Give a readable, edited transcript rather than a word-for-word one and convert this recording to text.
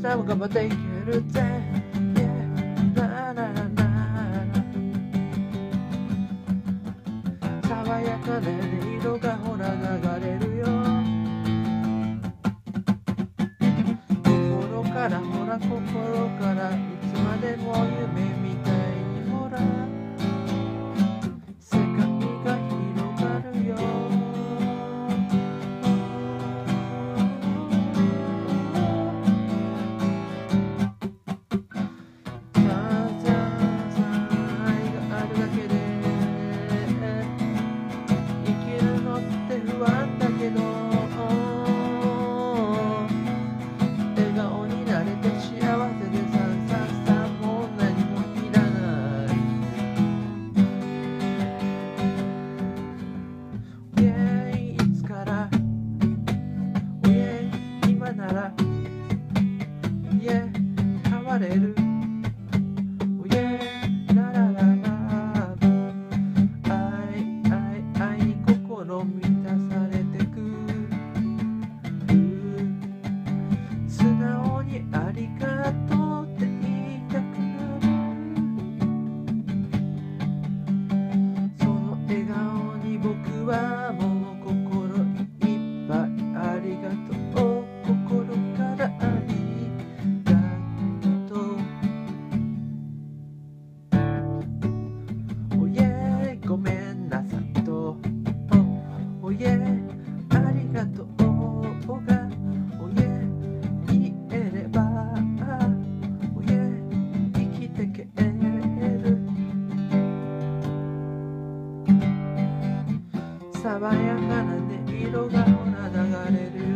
なも頑張っていけるぜ Yeah ララララ爽やかで音色がほら流れるよ心からほら心からいつまでも夢みたいにほら世界が広がるよ不安だけど笑顔になれて幸せでさもう何もいらない Yeah いつから Yeah 今なら Yeah 変われる Yeah ララララ愛に心満たされてく素直にありがとうって言いたくなるその笑顔に僕はもう心いっぱいありがとう心からありがとう Oh yeah ごめんなさいとOh yeah ありがとうが Oh yeah 言えれば Oh yeah 生きてける爽やかな音色がほら流れる